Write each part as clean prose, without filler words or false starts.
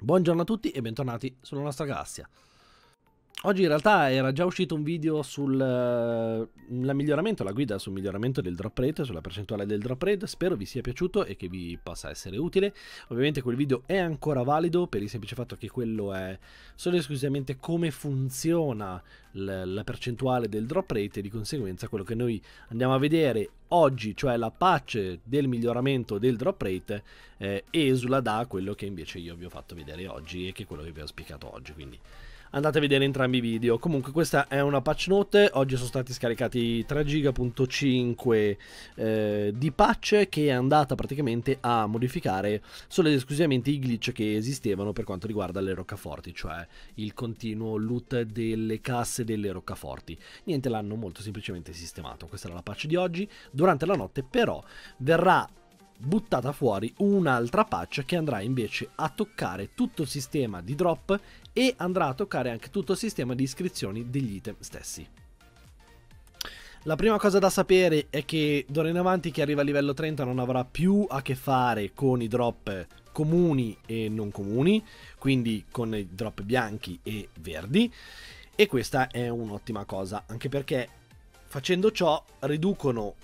Buongiorno a tutti e bentornati sulla nostra galassia. Oggi in realtà era già uscito un video sul miglioramento, la guida sul miglioramento del drop rate, sulla percentuale del drop rate. Spero vi sia piaciuto e che vi possa essere utile. Ovviamente quel video è ancora valido per il semplice fatto che quello è solo e esclusivamente come funziona la percentuale del drop rate, e di conseguenza quello che noi andiamo a vedere oggi, cioè la patch del miglioramento del drop rate, esula da quello che invece io vi ho fatto vedere oggi e che è quello che vi ho spiegato oggi, quindi andate a vedere entrambi i video. Comunque questa è una patch note. Oggi sono stati scaricati 3,5 GB di patch, che è andata praticamente a modificare solo ed esclusivamente i glitch che esistevano per quanto riguarda le roccaforti, cioè il continuo loot delle casse delle roccaforti. Niente, l'hanno molto semplicemente sistemato. Questa era la patch di oggi. Durante la notte però verrà buttata fuori un'altra patch che andrà invece a toccare tutto il sistema di drop e andrà a toccare anche tutto il sistema di iscrizioni degli item stessi. La prima cosa da sapere è che d'ora in avanti chi arriva a livello 30 non avrà più a che fare con i drop comuni e non comuni, quindi con i drop bianchi e verdi, e questa è un'ottima cosa, anche perché facendo ciò riducono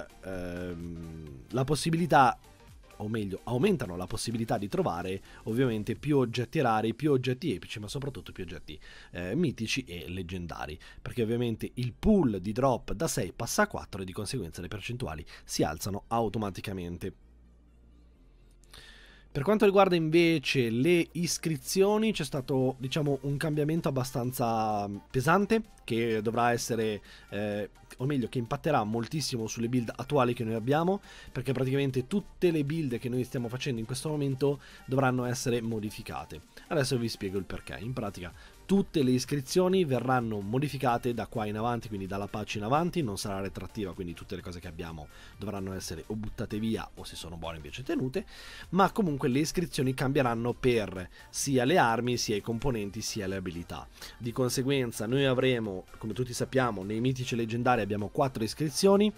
la possibilità, o meglio aumentano la possibilità di trovare ovviamente più oggetti rari, più oggetti epici, ma soprattutto più oggetti mitici e leggendari, perché ovviamente il pool di drop da 6 passa a 4 e di conseguenza le percentuali si alzano automaticamente. Per quanto riguarda invece le iscrizioni, c'è stato, diciamo, un cambiamento abbastanza pesante che dovrà essere, o meglio, che impatterà moltissimo sulle build attuali che noi abbiamo, perché praticamente tutte le build che noi stiamo facendo in questo momento dovranno essere modificate. Adesso vi spiego il perché. In pratica tutte le iscrizioni verranno modificate da qua in avanti, quindi dalla patch in avanti, non sarà retrattiva, quindi tutte le cose che abbiamo dovranno essere o buttate via o, se sono buone, invece tenute, ma comunque le iscrizioni cambieranno per sia le armi, sia i componenti, sia le abilità. Di conseguenza noi avremo, come tutti sappiamo, nei mitici leggendari abbiamo 4 iscrizioni,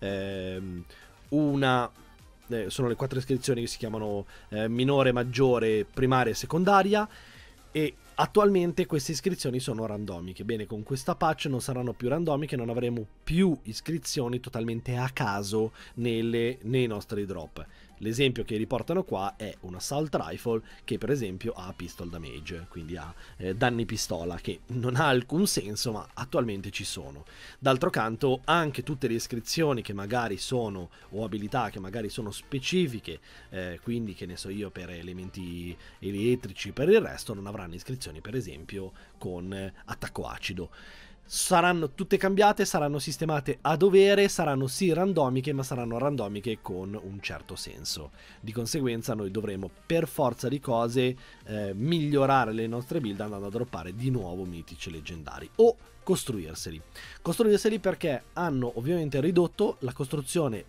sono le 4 iscrizioni che si chiamano minore, maggiore, primaria e secondaria, e attualmente queste iscrizioni sono randomiche. Bene, con questa patch non saranno più randomiche, non avremo più iscrizioni totalmente a caso nei nostri drop. L'esempio che riportano qua è un assault rifle che per esempio ha pistol damage, quindi ha danni pistola, che non ha alcun senso, ma attualmente ci sono. D'altro canto anche tutte le iscrizioni che magari sono, o abilità che magari sono specifiche, quindi che ne so io, per elementi elettrici, per il resto non avranno iscrizioni per esempio con attacco acido. Saranno tutte cambiate, saranno sistemate a dovere, saranno sì randomiche, ma saranno randomiche con un certo senso. Di conseguenza noi dovremo per forza di cose migliorare le nostre build andando a droppare di nuovo mitici leggendari o costruirseli. Costruirseli perché hanno ovviamente ridotto la costruzione,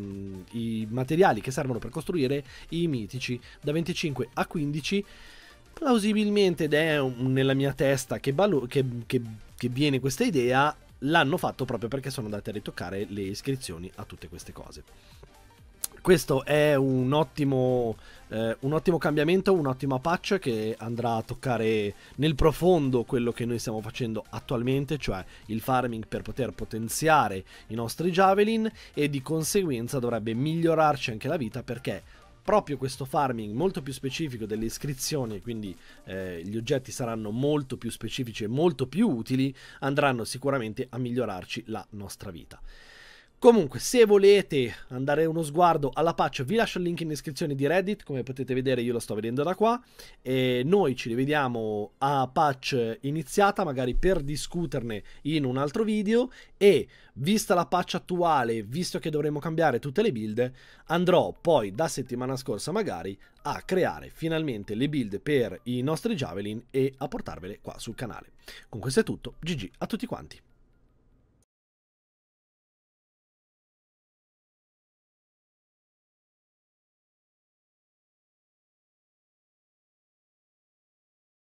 i materiali che servono per costruire i mitici da 25 a 15. Plausibilmente, ed è nella mia testa che viene questa idea, l'hanno fatto proprio perché sono andati a ritoccare le iscrizioni a tutte queste cose. Questo è un ottimo cambiamento, un'ottima patch che andrà a toccare nel profondo quello che noi stiamo facendo attualmente, cioè il farming per poter potenziare i nostri javelin, e di conseguenza dovrebbe migliorarci anche la vita, perché proprio questo farming molto più specifico delle iscrizioni, quindi gli oggetti saranno molto più specifici e molto più utili, andranno sicuramente a migliorarci la nostra vita. Comunque, se volete andare uno sguardo alla patch, vi lascio il link in descrizione di Reddit. Come potete vedere io lo sto vedendo da qua, e noi ci rivediamo a patch iniziata, magari per discuterne in un altro video. E vista la patch attuale, visto che dovremo cambiare tutte le build, andrò poi da settimana scorsa magari a creare finalmente le build per i nostri javelin e a portarvele qua sul canale. Con questo è tutto, GG a tutti quanti.